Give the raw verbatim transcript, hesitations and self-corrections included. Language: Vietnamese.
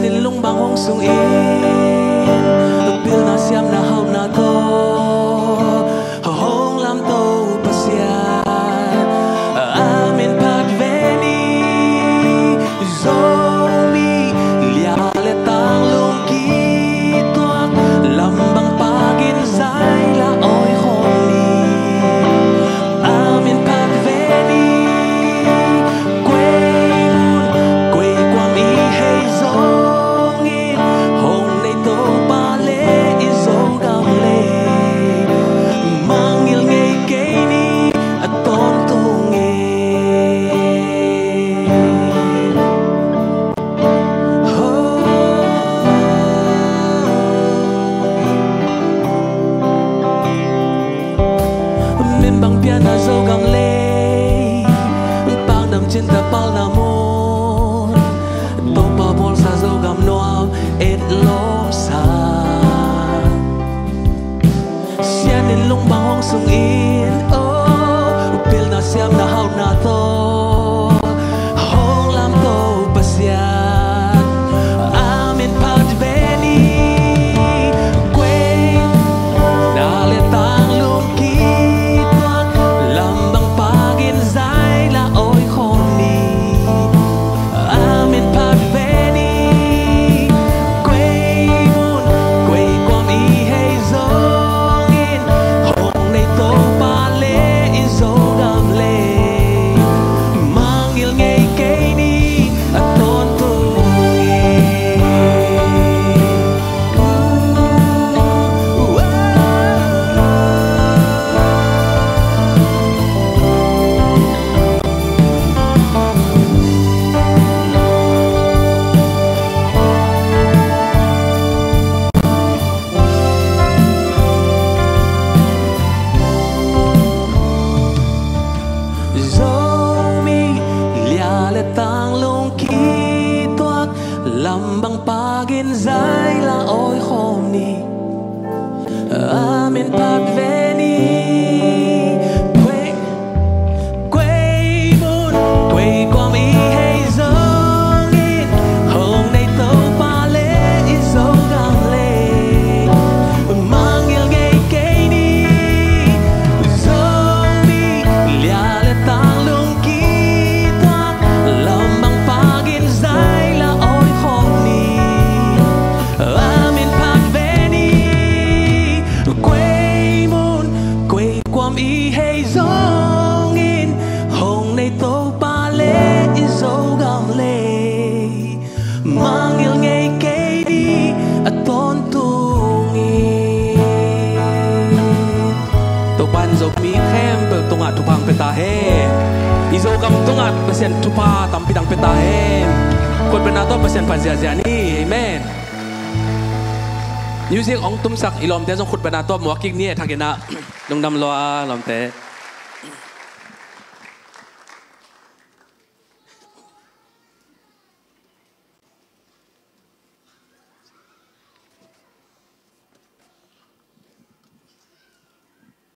in lung bang hong sung in pil na siam na hau na to hong lam to pasian amin pat veni zomi lia le tang lung ki toak lambang pagin zai la oi hong ni amin pat veni quay mun quay qua mi hay zong in hong nei to pa le i zong gam le mangil ngei kei ni aton tu nge min bang piana zo gam le pang nam chin ta pal na mon to pa bol sa zo gam noam et lom sa sian in lung bang hong sung in oh pil na siam na hau na to hong lam to pasian amin pat veni quay na le tang lung ki toak lambang pagin zai la oi khom ni amin pat veni quay mun quay qua mi hay zong in hong nei to pa le in zo gam le mangil ngei kei ni aton tu zomi lia le tang lung ki toak lambang pagin zai la oi khom ni amin pat veni quay quay mun quay qua mi hay zong in hong nei to pa le i zo gam le mangil ngei kei ni zomi lia le tang lung ki toak lambang pagin zai la oi khom ni amin pat veni quay mun quay qua mi hay zong in hong nei to pa le i zo gam le mangil ngei kei di aton tu ngi to pan zo mi khem pe tunga tu pang peta he i zo gam tunga pasien tu pa tam pidang peta he kon benato pasien pa zia zia ni amen music ong tum sak ilom te jong khut benato mo kik ni thakina dong dam lo a lom te